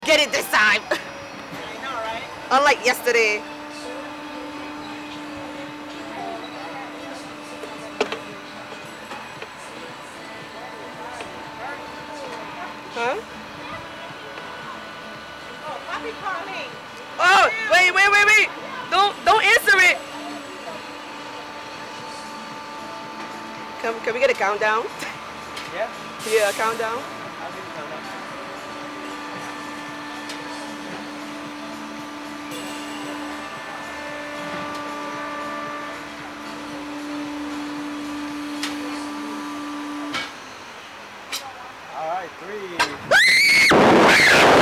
get it this time. I know, right? Unlike yesterday. Huh? Oh, Papi calling. Oh, wait. Don't answer it. Can we get a countdown? Yeah? Yeah, a countdown. I'll give you time. All right, 3.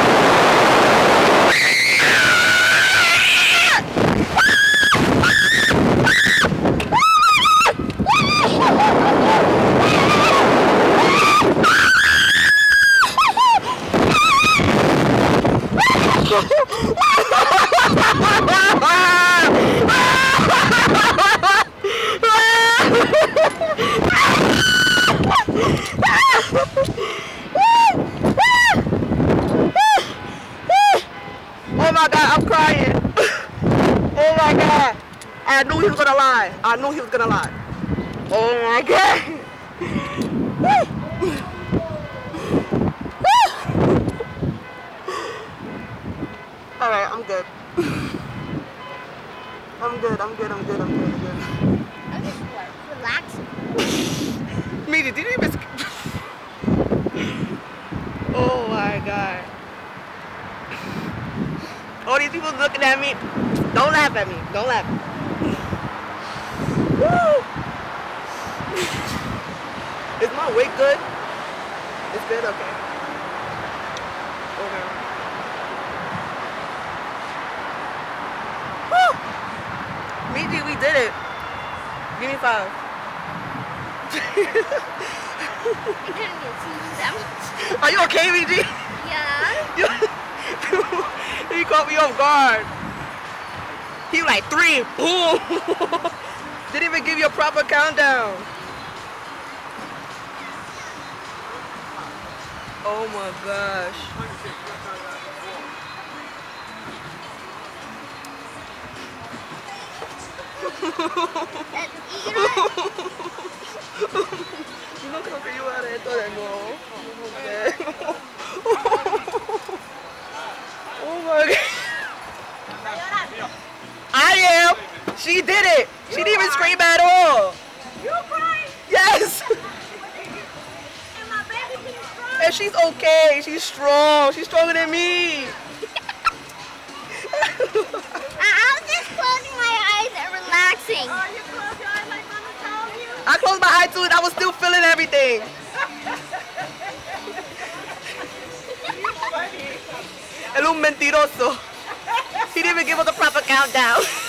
Oh my God, I'm crying. Oh my God. I knew he was gonna lie. Oh my God. All right, I'm good. I'm good. I'm just relaxing. Media, did you even... Oh my God. All these people looking at me. Don't laugh at me. Don't laugh. Woo! Is my weight good? It's good? Okay. Okay. Woo! Meiji, we did it. Give me 5. I'm gonna get them. Are you okay, Meiji? Yeah. He caught me off guard. He was like 3. Boom. Didn't even give you a proper countdown. Oh my gosh. You no creo que yo haga esto de nuevo. Oh my God. I am. She did it. She didn't even scream at all. You crying? Yes. And my baby keeps crying. And she's okay. She's strong. She's stronger than me. I was just closing my eyes and relaxing. Oh, you close your eyes like Mama told you? I closed my eyes too and I was still feeling everything. You funny. El un mentiroso. He didn't even give us a proper countdown.